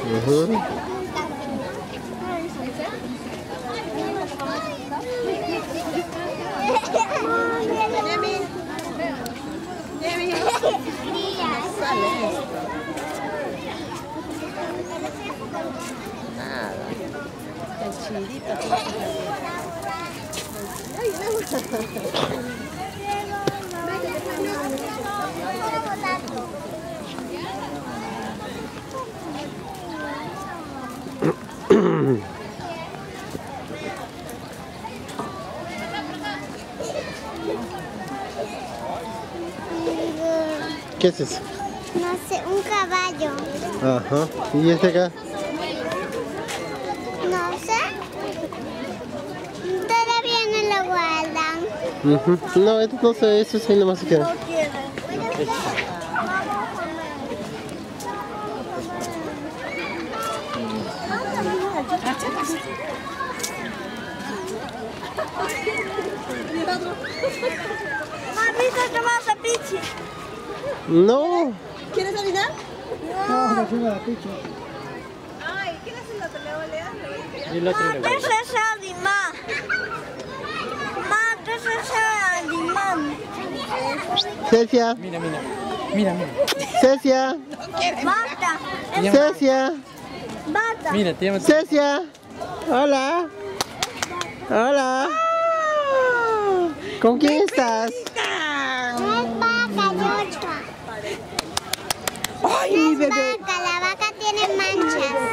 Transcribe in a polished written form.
¿Qué es eso? No sé, un caballo. Ajá. ¿Y este acá? No sé. Todavía no lo guardan. No, esto no sé, eso sí nomás se queda. No quieren. Mamita, ¿te vas a pichi? No. ¿Quieres adivinar? No, no fuimos a la picha. Ay, ¿quién hace el otro? ¿Le Y el otro le va. This is animal. Ma, this is animal. Cecia. Mira, mira. Mira, mira. Cecia. Basta. Cecia. Basta. Mira, te llamo. Cecia. Hola. Hola. ¿Con quién estás? No es vaca, Yocha. Ay, No mi es bebé. vaca, la vaca tiene manchas.